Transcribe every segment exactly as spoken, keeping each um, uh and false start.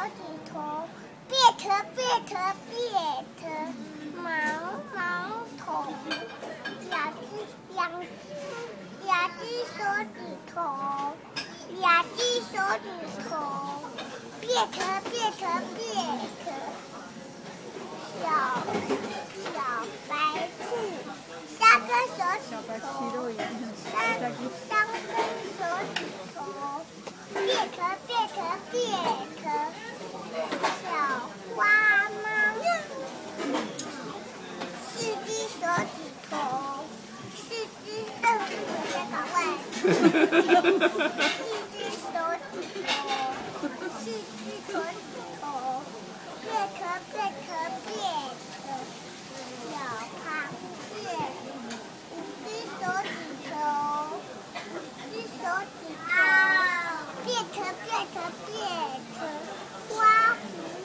指头，别特别特别特，毛毛虫，两只两只两只手指头，两只手指头，别特别特别特，小小白兔，三根手指头，三三根手指头。别特别特别特，小花猫，四只手指头，四只凳子在搞外，四只手指头，四只手指头，别特别特别特，小螃蟹，五只手指头，五只手指头。别特别特别特，花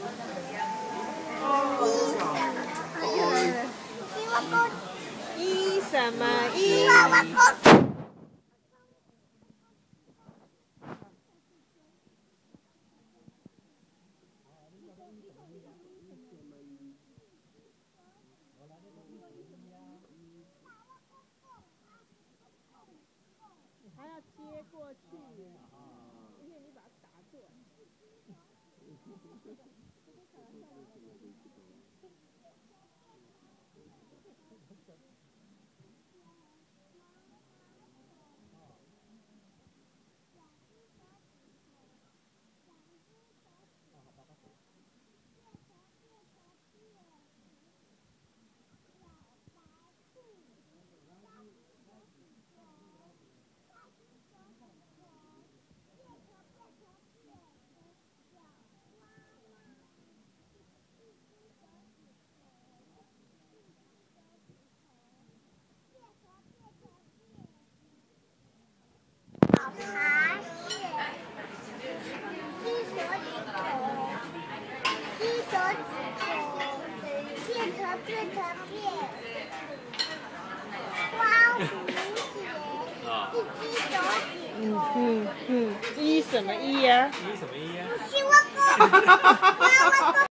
狐，一什么一？一什么一？ 还要接过去，因为你把它打断。 别特别，花蝴蝶，一只手指头。 嗯嗯，一什么一呀？ 一什么一呀？是我哥，妈妈哥。